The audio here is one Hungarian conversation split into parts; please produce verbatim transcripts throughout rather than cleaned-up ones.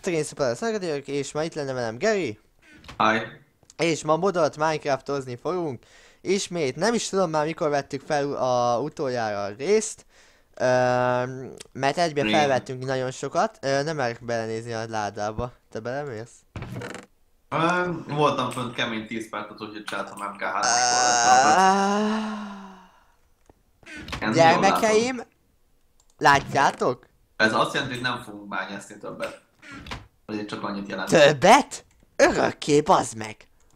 Sziasztok, én Szuper Szakadélyok, és ma itt lenne velem Geri. Hi. És ma modolt Minecraftozni fogunk. Ismét, nem is tudom már mikor vettük fel a utoljára a részt. Ö, mert egyben Rég. felvettünk nagyon sokat. Ö, nem merek belenézni a ládába. Te belemész? Uh, voltam fönt kemény tíz percet, úgyhogy csináltam em ká hármas. Gyermekeim, látjátok? Ez azt jelenti, hogy nem fogunk bányászni többet. Vagy itt csak annyit jelent. Többet? Örökké, bazd meg!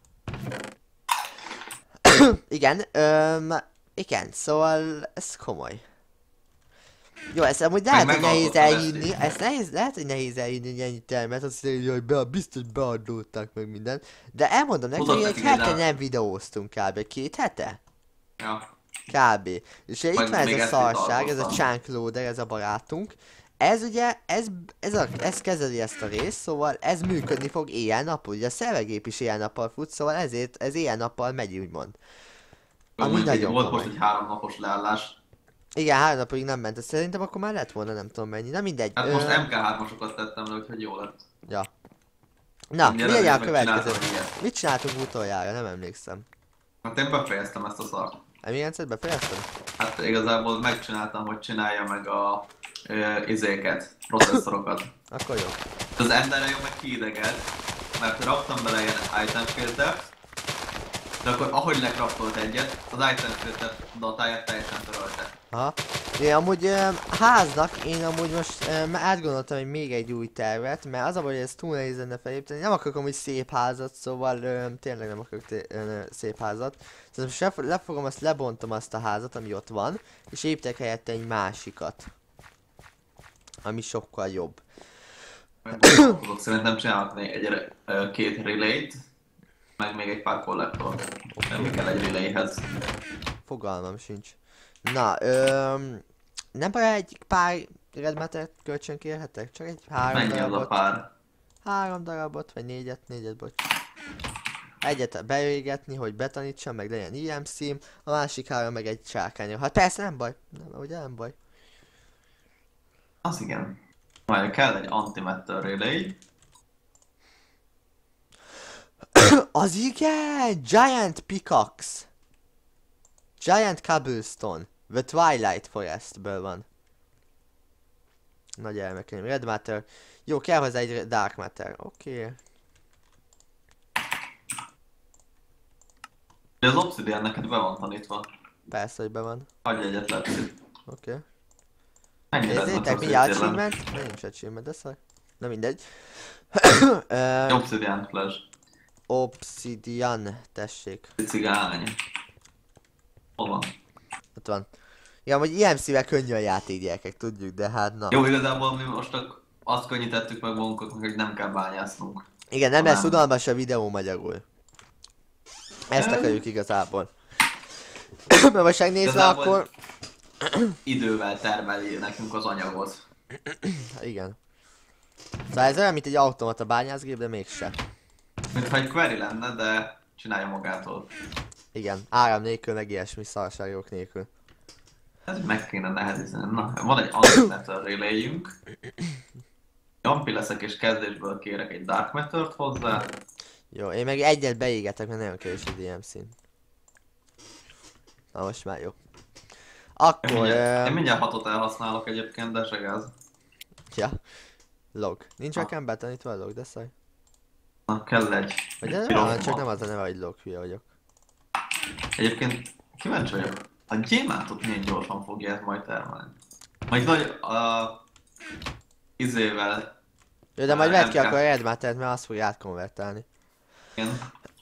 Igen, öm, igen, szóval ez komoly. Jó, ezt amúgy lehet, hogy nehéz elhinni, ezt nehéz, lehet, hogy nehéz elhinni, hogy ennyit termet, azt hiszem, hogy be, biztos beadódtak meg minden. De elmondom nektek, hogy egy hete nem videóztunk kb. Két hete? Ja. Kb. És ugye itt van ez a szarság, ez a tartottam. Chunk Loader, ez a barátunk. Ez ugye, ez, ez, a, ez kezeli ezt a részt, szóval ez működni fog éjjel-nappal. Ugye a szervergép is éjjel-nappal fut, szóval ezért ez éjjel-nappal megy, úgymond. Jó, Ami mondjuk, nagyon volt komoly. most egy három napos leállás. Igen, három napig nem ment, szerintem akkor már lett volna, nem tudom mennyi. Na mindegy. Hát Ö, most em ká hármasokat tettem le, úgyhogy jó lett. Ja. Na, mi Mindjárt legyen a meg következő? csináltam ilyet. Mit csináltunk utoljára? Nem emlékszem. Hát én befejeztem ezt a szart. Emigencet befejeztem? Hát igazából megcsináltam, hogy csinálja meg a ö, izéket, processzorokat. Akkor jó. Az Enderre jó meg kiidegelt, mert raktam bele ilyen item filtert, de akkor ahogy lekraftolt egyet, az item filter datáját teljesen törölte. Aha. Én amúgy ö, háznak, én amúgy most ö, már átgondoltam, hogy még egy új tervet, mert az a baj, hogy ez túl nehéz lenne felépíteni. Nem akarok amúgy szép házat, szóval ö, tényleg nem akarok ö, szép házat. Szóval most lef lefogom, azt lebontom azt a házat, ami ott van, és építek helyette egy másikat. Ami sokkal jobb. Tudok, szerintem csinálok még egy, ö, két relay-t, meg még egy pár kollektort. Nem mi kell egy relayhez. Fogalmam sincs. Na, öm, nem baj, egy pár red matter kölcsön kérhetek? Csak egy három Mennyi az a darabot. pár? Három darabot, vagy négyet, négyet, bocs. Egyet beégetni, hogy betanítsam, meg legyen i em cím, a másik három meg egy sárkány. Hát persze, nem baj. Nem, ugye nem baj. Az igen. Majd kell egy antimatter relay. Az igen! Giant Pickaxe! Giant Cobblestone. The Twilight Forestből van. Na gyermekeim, Red Matter. Jó, kell hozzá egy Dark Matter. Oké. Okay. Az obsidian neked be van tanítva. Persze, hogy be van. Hagyj egyet lepszit. Oké. Okay. Mennyire ez Nézzétek, az mindjárt obsidian? achievement. Nincs achievement, de szar. Na mindegy. Ö, Obsidian flash. Obsidian, tessék. Cigány. Hol van? Ott van. Ja, hogy i em cével könnyű a játék, gyerekek, tudjuk, de hát na. Jó, igazából mi most csak azt könnyítettük meg magunkat, hogy nem kell bányásznunk. Igen, nem Nem. lesz unalmas a videó magyarul. Ezt akarjuk igazából. Mert most megnézve Igazából- akkor... Idővel termeli nekünk az anyagot. Igen. Szóval ez olyan, mint egy automata bányászgép, de mégse. Mintha egy query lenne, de csinálja magától. Igen, áram nélkül, meg ilyesmi szarságok nélkül. Ez meg kéne nehezíteni. Na, van egy antimatter relayünk. Jampi leszek és kezdésből kérek egy dark mattert hozzá. Jó, én meg egyet beégetek, mert nagyon kevés az i em cím. Na most már jó. Én Akkor... mindjárt, én Uh, mindjárt hatot elhasználok egyébként, de se gáz. ja. Log. Nincs Ah. nekem betanítva a log, de szaj. Na, kell egy, Vagy egy de piros nem, csak mag. nem az a neve, hogy log, hülye vagyok. Egyébként kíváncsi vagyok. A gyémántot milyen gyorsan fogja ez majd termelni. Majd nagy a izével, Jó, de majd Á, vedd ki em ká. akkor a Red Mattert, mert azt fogja átkonvertálni. igen.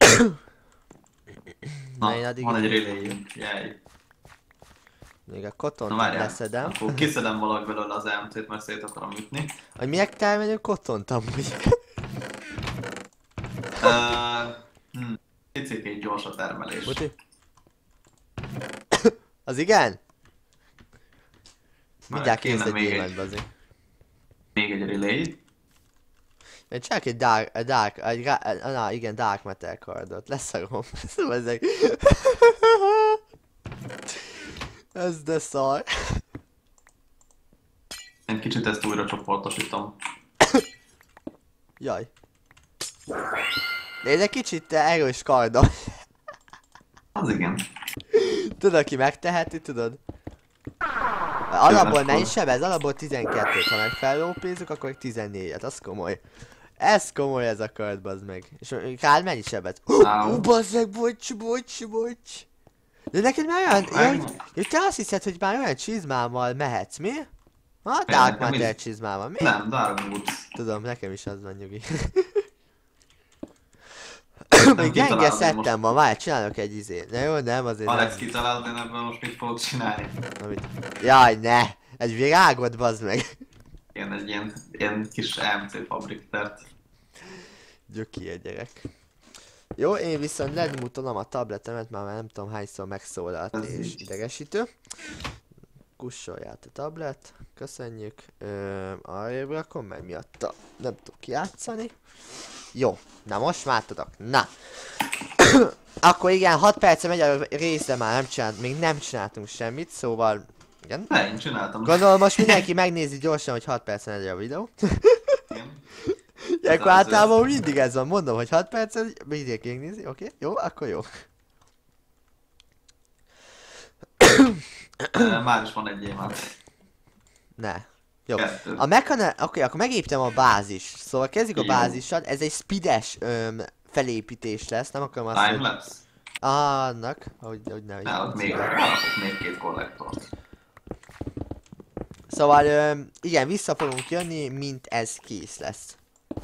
Na, Na, én addig van egy így- relayünk, jaj. Még a Na kotont várjál, leszedem. akkor kiszedem valahogy belőle az em cét, mert szét akarom ütni. Hogy minek termelünk kotont amúgy? Uh, hm, picikét gyors a termelés. Buti? Az igen? Mindjárt kész kéne egy még gyémánt, egy, bazi. még egy relay. Én csak egy dark, egy dark, egy, ra- na igen, dark matter kardot, leszarom. Szóval ezek... Ez de szar. Egy kicsit ezt újra csoportosítom. Jaj. Légy egy kicsit te erős kardom. Az igen. Tudod, aki megteheti, tudod? Alapból akkor- mennyi sebez? Alapból tizenkettőt, ha meg fellópézzük, akkor tizennégyet, az komoly. Ez komoly ez a kard, bazd meg. És Kár mennyi sebez? Áú. Ú, bazd meg, bocs, bocs, bocs. De neked már olyan, ja, hogy, hogy te azt hiszed, hogy már olyan csizmámmal mehetsz, mi? Ha, Ja, Dark nekem Matter is. csizmával, mi? Nem, Dark Woods. Tudom, nekem is az van, nyugi. Nem Még gyenge kitalálod, szettem most- van, várj, csinálok egy izét. Na jó, nem, azért Alex, nem. kitalálod, én ebből most mit fogok csinálni? Amit... Jaj, ne! Egy virágot, bazd meg! Én egy ilyen, ilyen kis em cé fabriktert. Gyöki egy gyerek. Jó, én viszont lemutatom a tabletemet, már nem tudom hányszor megszólalt Ez és így. idegesítő. Kussolját a tablet, köszönjük. Ö, arrébb rakom, mert miatta nem tudok játszani. Jó, na most már tudok. Na. Akkor igen, hat perce megy a rész, de már nem csinált, még nem csináltunk semmit, szóval... Igen. Ne, én csináltam. Gondolom most mindenki megnézi gyorsan, hogy hat percen megy a videó. Igen. Ilyenkor az- általában mindig ez van, mondom, hogy hat percen, mindenki megnézi, oké? Okay? Jó, akkor jó. Ö, Már is van egy évad. Ne. Jó. Kettő. A mechana... Oké, okay, akkor megépítem a bázis. Szóval kezdjük a Jó. bázissal. Ez egy speedes öm, felépítés lesz, nem akarom azt, hogy... Timelapse? Ah, annak, ahogy, ahogy nem. Ne, ott még, ott még két kollektort. Szóval, öm, igen, vissza fogunk jönni, mint ez kész lesz.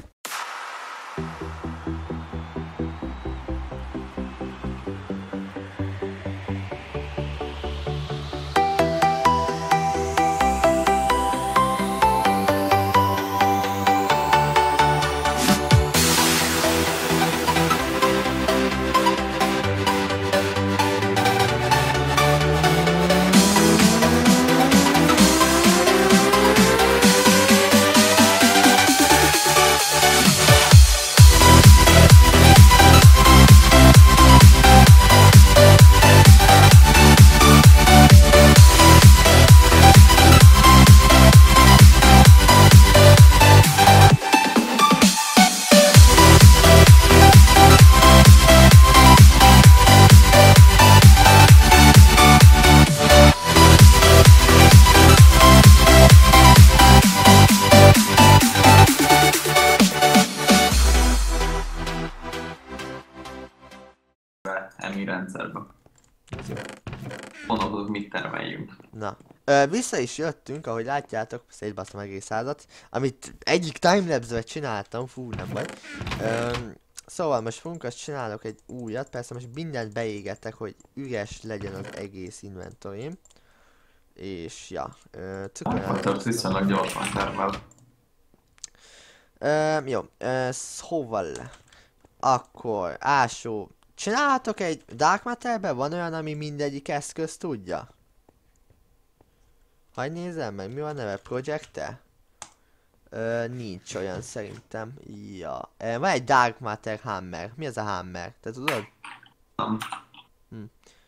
Emi rendszerbe. Gondolkodok, mit termeljünk. Na. Ö, vissza is jöttünk, ahogy látjátok, szétbasztam egész házat, amit egyik timelapse-be csináltam, fú, nem baj. Ö, szóval most fogunk, azt csinálok egy újat, persze most mindent beégetek, hogy üres legyen az egész inventorim. És ja, ö, Akkor tört viszonylag gyorsan termel. Ö, jó, ö, szóval, akkor, ásó, csinálhatok egy Dark Matterbe? Van olyan, ami mindegyik eszköz tudja? Hagy nézem meg, mi van neve? Projecte? Ö, nincs olyan szerintem. Ja. Ö, van egy Dark Matter Hammer. Mi az a Hammer? Te tudod? Nem. Hm.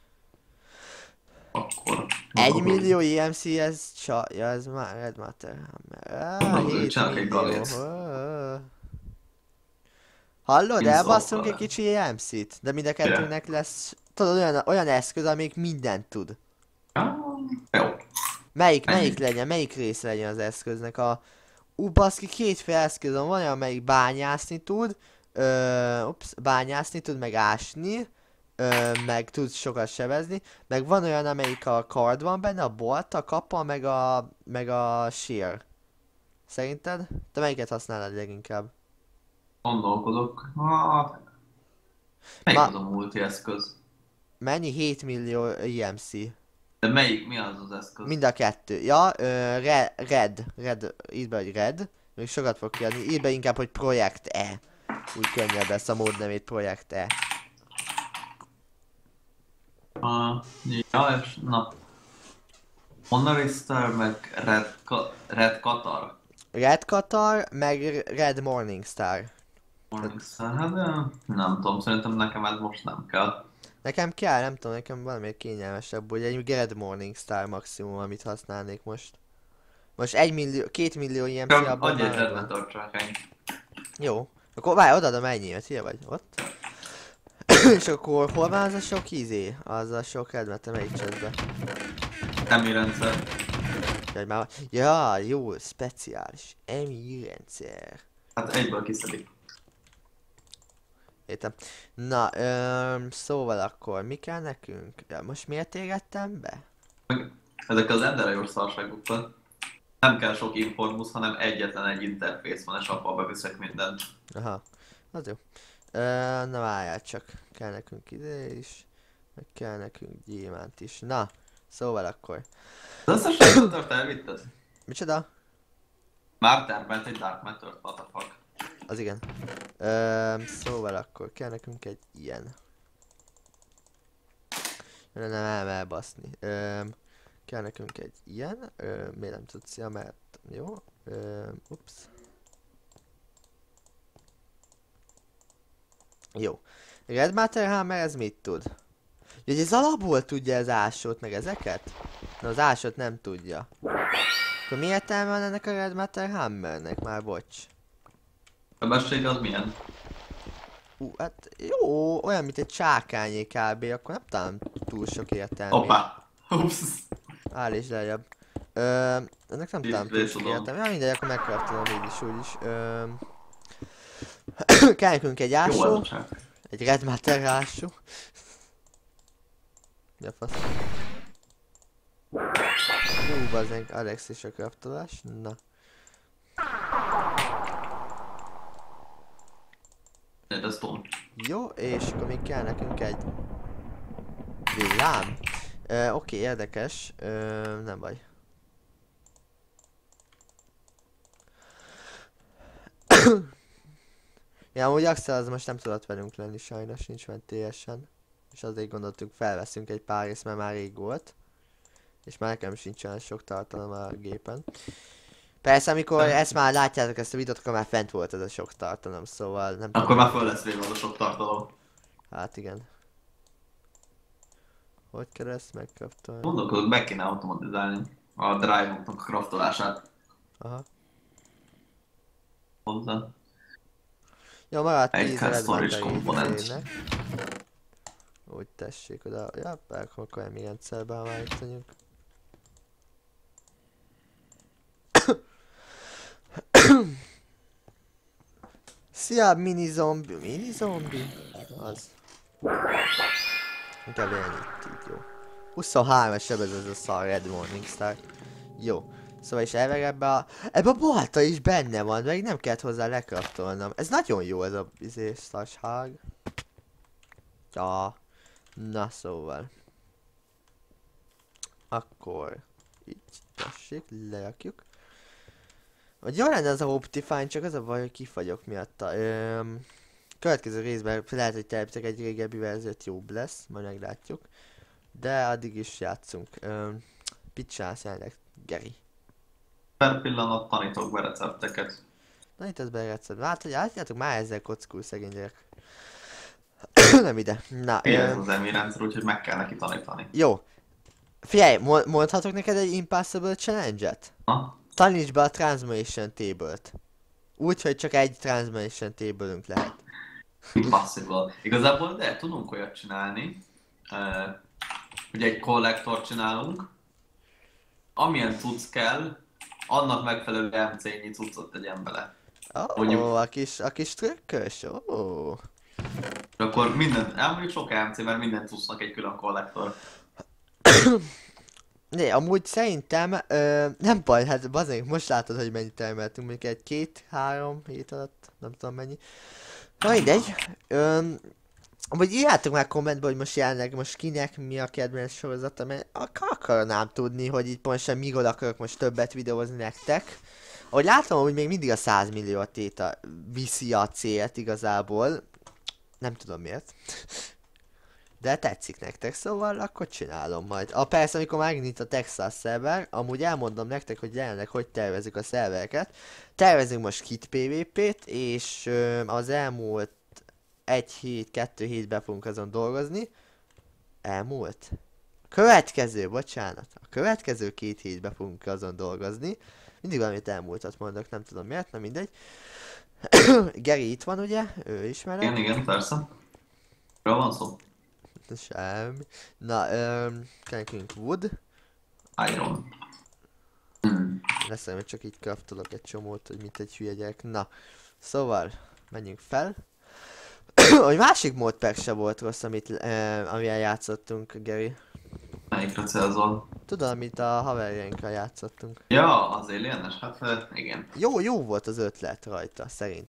Akkor... Egy millió i em cé ez csak... Ja, ez már Red Matter Hammer. Ah, Gondolom, hét csinálok egy millió. galét. Ö, Hallod, Pénz elbasszunk egy alkalás. kicsi i em cét, de mind a kettőnknek lesz... Tudod, olyan, olyan eszköz, amelyik mindent tud. Ah, jó. Melyik, Ennyi. melyik legyen, melyik része legyen az eszköznek? A... Ú, baszki, kétféle eszköz van, van olyan, amelyik bányászni tud, ö, ups, bányászni tud, meg ásni, ö, meg tud sokat sebezni, meg van olyan, amelyik a kard van benne, a bolt, a kapa, meg a, meg a shear. Szerinted? Te melyiket használod leginkább? Gondolkodok. Ah, melyik Ma- az a multi eszköz? Mennyi? hét millió i em cé. De melyik, mi az az eszköz? Mind a kettő. Ja, ö, re, red, red, írd be, hogy red. Még sokat fog kiadni. Írd be inkább, hogy projekt E. Úgy könnyebb lesz a mód nevét, projekt E. Ah, ja, és na. Honori Star, meg Red, Ka- Red Qatar. Red Qatar, meg Red Morning Star. Morning Star, hát de nem tudom, szerintem nekem ez most nem kell. Nekem kell, nem tudom, nekem valami kényelmesebb, hogy egy Red Morning Star maximum, amit használnék most. Most egy millió, két millió i em cé Csak abban adj egy már Red van. Metal Tracking. Jó. Akkor várj, odaadom ennyiért, hülye vagy? Ott. És akkor hol van az a sok izé? Az a sok redmete, melyik csatbe? Emi rendszer. Jaj, már... Ja, jó, speciális. Emi rendszer. Hát egyből kiszedik. Értem. Na, öm, szóval akkor mi kell nekünk? Ja, most miért égettem be? Meg ezek az enderejós szarságokkal nem kell sok informusz, hanem egyetlen egy interfész van, és abban beviszek mindent. Aha, az jó. Ö, na várjál csak, kell nekünk ide is, meg kell nekünk gyémánt is. Na, szóval akkor. Az összes Dark elvitted? Micsoda? Már termelt egy Dark Matter-t, what the fuck. Az igen. Ö, szóval akkor kell nekünk egy ilyen. Nem, nem, nem elbaszni. Ö, kell nekünk egy ilyen. Ö, miért nem tudsz, ja, mert jó. Ö, ups. Jó. Red Matter Hammer, ez mit tud? Ugye ez alapból tudja az ásót, meg ezeket? Na az ásót nem tudja. Akkor mi értelme van ennek a Red Matter Hammernek? Már bocs. A sebesség az milyen? Ú, hát jó, olyan mint egy csákányé kb. Akkor nem talán túl sok értelme. Hoppá! Húsz! Állíts lejjebb. Ö, ennek nem talán túl sok Vészolom. értelme. Ja mindegy, akkor megkaptam így is, úgy is. Ö, kell nekünk egy Jó ez ásó. a csák. Egy Red Matter ásó. Ja, fasz. Hú, bazdmeg, Alex és a kraftolás. Na. Ez stone. Jó, és akkor még kell nekünk egy villám. Ö, Oké, érdekes. Ö, nem baj. Ja, amúgy Axel az most nem tudott velünk lenni, sajnos nincs fent teljesen. És azért gondoltuk, felveszünk egy pár részt, mert már rég volt. És már nekem sincs olyan sok tartalom a gépen. Persze, amikor ezt már látjátok ezt a videót, akkor már fent volt ez a sok tartalom, szóval nem Akkor már föl lesz véve az a sok tartalom. Hát igen. Hogy kell ezt megkaptolni? Gondolkodok, meg kéne automatizálni a drive-oknak a craftolását Aha. hozzá. Jó, maradt Egy tíz kell Red storage Matter component. izének. Úgy tessék oda. Ja, akkor olyan mi rendszerbe állítjuk. Szia, mini zombi. Mini zombi? Az. Inkább ennyit így, jó. huszonhármas sebez ez a szar Red Morning Star. Jó. Szóval is elveg ebbe a... Ebbe a balta is benne van, meg nem kellett hozzá lekraftolnom. Ez nagyon jó ez a izé szarság. Ja. Na szóval. Akkor... Így, tessék, lerakjuk. Vagy jó lenne az a Optifine, csak az a baj, hogy kifagyok miatta. Öm, következő részben lehet, hogy telepítek egy régebbi verziót, jobb lesz, majd meglátjuk. De addig is játszunk. Öm, Picsálsz jelenleg, Geri. Per pillanat tanítok be recepteket. Na itt ez bereced. Hát, hogy látjátok, már ezzel kockul szegény gyerek. Nem ide. Na, Igen, ez öm, az emi rendszer, úgyhogy meg kell neki tanítani. jó. Figyelj, mo- mondhatok neked egy Impossible Challenge-et? Ha? Taníts be a Transformation Table-t. Úgy, hogy csak egy Transformation Table-ünk lehet. Impossible. Igazából de tudunk olyat csinálni, uh, hogy egy kollektort csinálunk, amilyen cucc kell, annak megfelelő em cé-nyi cuccot tegyen bele. Ó, oh, Mondjuk- a kis, a kis trükkös, ó. Oh. És akkor minden, elmondjuk sok em cé, mert minden cuccnak egy külön kollektor. Né, amúgy szerintem, ö, nem baj, hát bazdmeg, most látod, hogy mennyit termeltünk, mondjuk egy két-három hét alatt, nem tudom mennyi. Na mindegy, ö, amúgy írjátok már kommentbe, hogy most jelenleg most kinek mi a kedvenc sorozata, mert ak- akarnám tudni, hogy itt pontosan mikor akarok most többet videózni nektek. Ahogy látom, hogy még mindig a száz millió téta viszi a célt igazából, nem tudom miért. De tetszik nektek, szóval akkor csinálom majd. A persze, amikor megnyit a Texas szerver, amúgy elmondom nektek, hogy jelenleg hogy tervezzük a szervereket. Tervezünk most kit pé vé pét, és ö, az elmúlt egy hét, kettő hétben fogunk azon dolgozni. Elmúlt? Következő, bocsánat. A következő két hétben fogunk azon dolgozni. Mindig valamit elmúltat mondok, nem tudom miért, nem mindegy. Geri itt van ugye? Ő ismerek. Igen, igen, persze. Miről van szó? Semmi. Na, öm, kell nekünk wood. Iron. Hmm. Leszem, hogy csak így craftolok egy csomót, hogy mint egy hülye gyerek. Na, szóval, menjünk fel. Hogy másik módperk se volt rossz, amit, eh, amivel játszottunk, Geri. Melyikre célzol? Tudod, amit a haverjainkkal játszottunk. Ja, az Alienes, hát ö, igen. Jó, jó volt az ötlet rajta, szerint.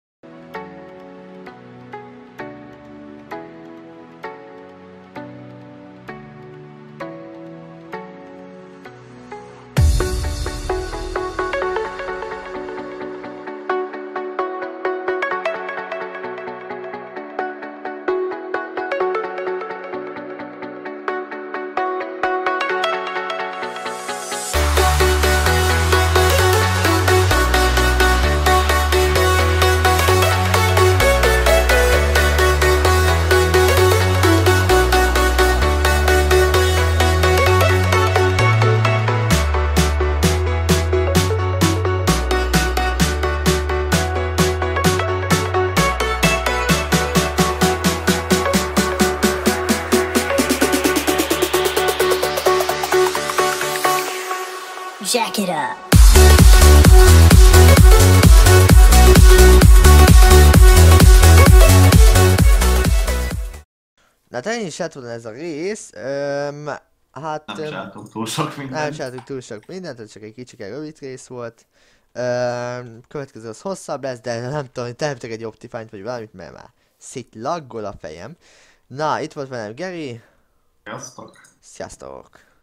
Jack it up. Na hát ennyi is lett volna ez a rész. Öm, hát... Nem öm, csináltunk túl sok nem mindent. csináltuk túl sok mindent, ez csak egy kicsike rövid rész volt. Öm, következő az hosszabb lesz, de nem tudom, hogy teremtek egy Optifine-t vagy valamit, mert már szét laggol a fejem. Na, itt volt velem Geri. Sziasztok! Sziasztok!